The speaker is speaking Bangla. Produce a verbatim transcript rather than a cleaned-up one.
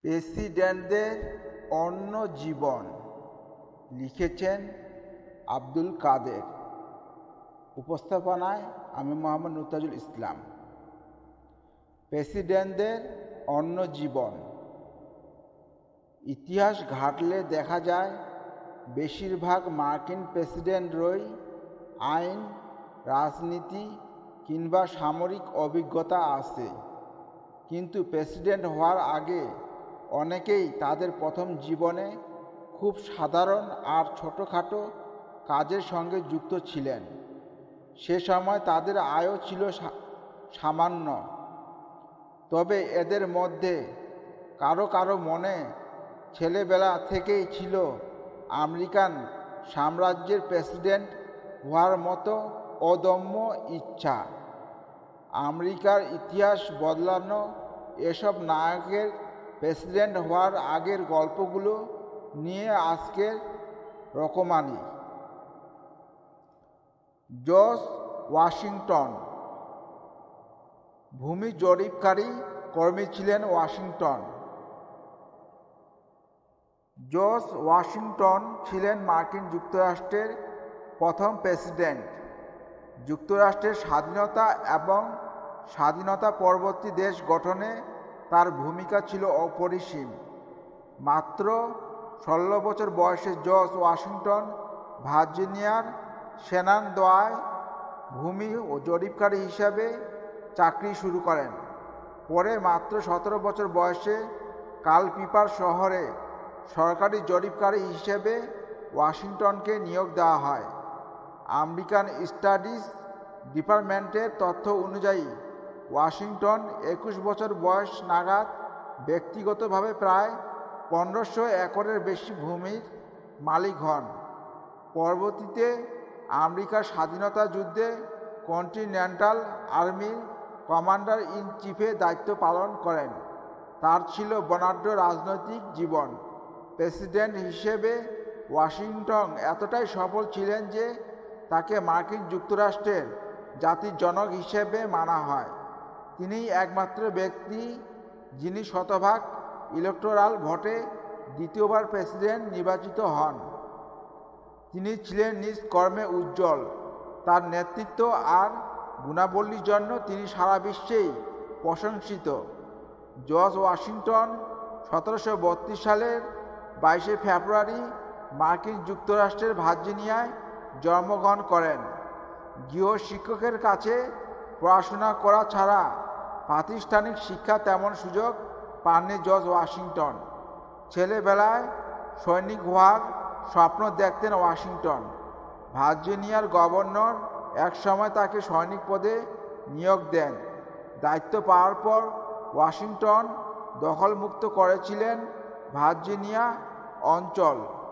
প্রেসিডেন্টদের অন্য জীবন লিখেছেন আব্দুল কাদের। উপস্থাপনায় আমি মোহাম্মদ নুরতাজুল ইসলাম। প্রেসিডেন্টদের অন্য জীবন। ইতিহাস ঘাঁটলে দেখা যায় বেশিরভাগ মার্কিন প্রেসিডেন্টরই আইন, রাজনীতি কিংবা সামরিক অভিজ্ঞতা আছে, কিন্তু প্রেসিডেন্ট হওয়ার আগে অনেকেই তাদের প্রথম জীবনে খুব সাধারণ আর ছোটোখাটো কাজের সঙ্গে যুক্ত ছিলেন। সে সময় তাদের আয়ও ছিল সামান্য। তবে এদের মধ্যে কারো কারো মনে ছেলেবেলা থেকেই ছিল আমেরিকান সাম্রাজ্যের প্রেসিডেন্ট হওয়ার মতো অদম্য ইচ্ছা। আমেরিকার ইতিহাস বদলানো এসব নায়কের প্রেসিডেন্ট হওয়ার আগের গল্পগুলো নিয়ে আজকের রকমারি। George Washington. ভূমি জরিপকারী কর্মী ছিলেন ওয়াশিংটন। জর্জ ওয়াশিংটন ছিলেন মার্কিন যুক্তরাষ্ট্রের প্রথম প্রেসিডেন্ট। যুক্তরাষ্ট্রের স্বাধীনতা এবং স্বাধীনতা পরবর্তী দেশ গঠনে তার ভূমিকা ছিল অপরিসীম। মাত্র ষোলো বছর বয়সে জর্জ ওয়াশিংটন ভার্জিনিয়ার শেনানদোয়ায় ভূমি ও জরিপকারী হিসাবে চাকরি শুরু করেন। পরে মাত্র সতেরো বছর বয়সে কালপিপার শহরে সরকারি জরিপকারী হিসেবে ওয়াশিংটনকে নিয়োগ দেওয়া হয়। আমেরিকান স্টাডিজ ডিপার্টমেন্টের তথ্য অনুযায়ী ওয়াশিংটন একুশ বছর বয়স নাগাদ ব্যক্তিগতভাবে প্রায় পনেরোশো একরের বেশি ভূমির মালিক হন। পরবর্তীতে আমেরিকার স্বাধীনতা যুদ্ধে কন্টিনেন্টাল আর্মির কমান্ডার ইন চিফের দায়িত্ব পালন করেন। তার ছিল বর্ণাঢ্য রাজনৈতিক জীবন। প্রেসিডেন্ট হিসেবে ওয়াশিংটন এতটাই সফল ছিলেন যে তাকে মার্কিন যুক্তরাষ্ট্রের জাতির জনক হিসেবে মানা হয়। তিনিই একমাত্র ব্যক্তি যিনি শতভাগ ইলেকটোরাল ভোটে দ্বিতীয়বার প্রেসিডেন্ট নির্বাচিত হন। তিনি ছিলেন নিজ কর্মে উজ্জ্বল। তার নেতৃত্ব আর গুণাবলীর জন্য তিনি সারা বিশ্বেই প্রশংসিত। জর্জ ওয়াশিংটন সতেরোশো বত্রিশ সালের বাইশে ফেব্রুয়ারি মার্কিন যুক্তরাষ্ট্রের ভার্জিনিয়ায় জন্মগ্রহণ করেন। গৃহশিক্ষকের কাছে পড়াশোনা করা ছাড়া প্রাতিষ্ঠানিক শিক্ষা তেমন সুযোগ পাননি জর্জ ওয়াশিংটন। ছেলেবেলায় সৈনিক হওয়ার স্বপ্ন দেখতেন ওয়াশিংটন। ভার্জিনিয়ার গভর্নর একসময় তাকে সৈনিক পদে নিয়োগ দেন। দায়িত্ব পাওয়ার পর ওয়াশিংটন দখলমুক্ত করেছিলেন ভার্জিনিয়া অঞ্চল।